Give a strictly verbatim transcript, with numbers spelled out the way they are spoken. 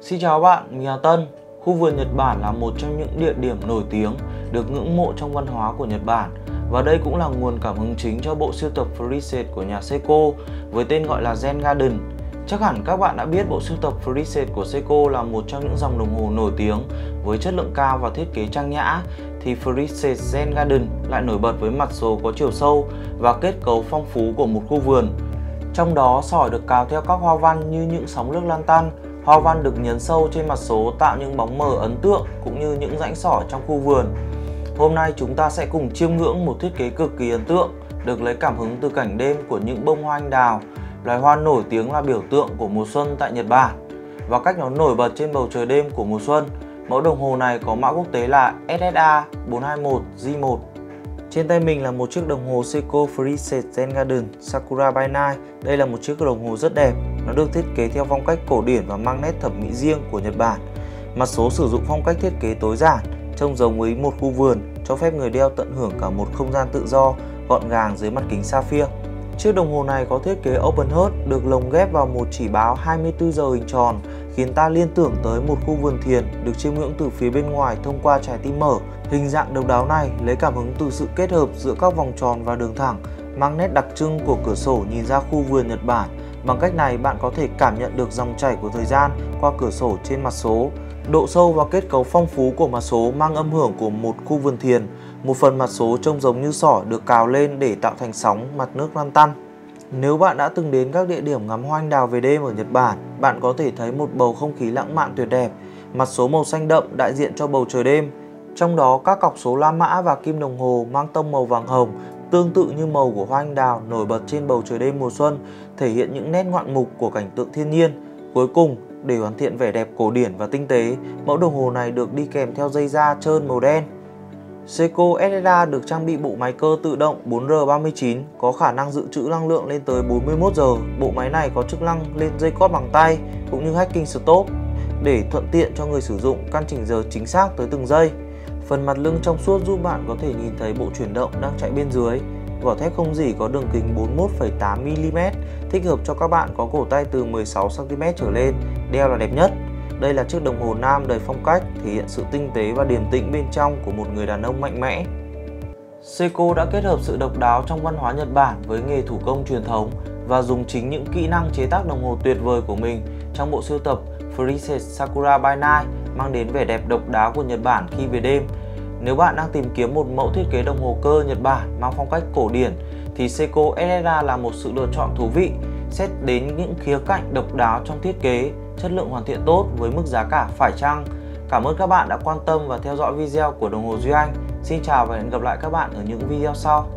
Xin chào bạn, mình là Tân. Khu vườn Nhật Bản là một trong những địa điểm nổi tiếng được ngưỡng mộ trong văn hóa của Nhật Bản. Và đây cũng là nguồn cảm hứng chính cho bộ sưu tập Freeset của nhà Seiko với tên gọi là Zen Garden. Chắc hẳn các bạn đã biết bộ sưu tập Freeset của Seiko là một trong những dòng đồng hồ nổi tiếng với chất lượng cao và thiết kế trang nhã, thì Freeset Zen Garden lại nổi bật với mặt số có chiều sâu và kết cấu phong phú của một khu vườn. Trong đó, sỏi được cào theo các hoa văn như những sóng nước lan tăn. Hoa văn được nhấn sâu trên mặt số tạo những bóng mờ ấn tượng cũng như những rãnh sỏi trong khu vườn. Hôm nay chúng ta sẽ cùng chiêm ngưỡng một thiết kế cực kỳ ấn tượng, được lấy cảm hứng từ cảnh đêm của những bông hoa anh đào, loài hoa nổi tiếng là biểu tượng của mùa xuân tại Nhật Bản, và cách nó nổi bật trên bầu trời đêm của mùa xuân. Mẫu đồng hồ này có mã quốc tế là S S A bốn hai một G một. Trên tay mình là một chiếc đồng hồ Seiko Freeset Zen Garden Sakura by Night. Đây là một chiếc đồng hồ rất đẹp. Nó được thiết kế theo phong cách cổ điển và mang nét thẩm mỹ riêng của Nhật Bản. Mặt số sử dụng phong cách thiết kế tối giản, trông giống với một khu vườn, cho phép người đeo tận hưởng cả một không gian tự do, gọn gàng dưới mặt kính sapphire. Chiếc đồng hồ này có thiết kế open heart, được lồng ghép vào một chỉ báo hai mươi tư giờ hình tròn, khiến ta liên tưởng tới một khu vườn thiền được chiêm ngưỡng từ phía bên ngoài thông qua trái tim mở. Hình dạng độc đáo này lấy cảm hứng từ sự kết hợp giữa các vòng tròn và đường thẳng, mang nét đặc trưng của cửa sổ nhìn ra khu vườn Nhật Bản. Bằng cách này, bạn có thể cảm nhận được dòng chảy của thời gian qua cửa sổ trên mặt số. Độ sâu và kết cấu phong phú của mặt số mang âm hưởng của một khu vườn thiền. Một phần mặt số trông giống như sỏi được cào lên để tạo thành sóng mặt nước lan tăn. Nếu bạn đã từng đến các địa điểm ngắm hoa anh đào về đêm ở Nhật Bản, bạn có thể thấy một bầu không khí lãng mạn tuyệt đẹp. Mặt số màu xanh đậm đại diện cho bầu trời đêm. Trong đó, các cọc số La Mã và kim đồng hồ mang tông màu vàng hồng, tương tự như màu của hoa anh đào nổi bật trên bầu trời đêm mùa xuân, thể hiện những nét ngoạn mục của cảnh tượng thiên nhiên. Cuối cùng, để hoàn thiện vẻ đẹp cổ điển và tinh tế, mẫu đồng hồ này được đi kèm theo dây da trơn màu đen. Seiko S S A được trang bị bộ máy cơ tự động bốn R ba mươi chín, có khả năng dự trữ năng lượng lên tới bốn mươi mốt giờ. Bộ máy này có chức năng lên dây cót bằng tay cũng như hacking stop để thuận tiện cho người sử dụng căn chỉnh giờ chính xác tới từng giây. Phần mặt lưng trong suốt giúp bạn có thể nhìn thấy bộ chuyển động đang chạy bên dưới. Vỏ thép không rỉ có đường kính bốn mươi mốt phẩy tám mi li mét, thích hợp cho các bạn có cổ tay từ mười sáu xăng ti mét trở lên, đeo là đẹp nhất. Đây là chiếc đồng hồ nam đầy phong cách, thể hiện sự tinh tế và điềm tĩnh bên trong của một người đàn ông mạnh mẽ. Seiko đã kết hợp sự độc đáo trong văn hóa Nhật Bản với nghề thủ công truyền thống và dùng chính những kỹ năng chế tác đồng hồ tuyệt vời của mình trong bộ sưu tập Freeset Sakura by Night, mang đến vẻ đẹp độc đáo của Nhật Bản khi về đêm. Nếu bạn đang tìm kiếm một mẫu thiết kế đồng hồ cơ Nhật Bản mang phong cách cổ điển, thì Seiko S S A là một sự lựa chọn thú vị. Xét đến những khía cạnh độc đáo trong thiết kế, chất lượng hoàn thiện tốt với mức giá cả phải chăng. Cảm ơn các bạn đã quan tâm và theo dõi video của Đồng hồ Duy Anh. Xin chào và hẹn gặp lại các bạn ở những video sau.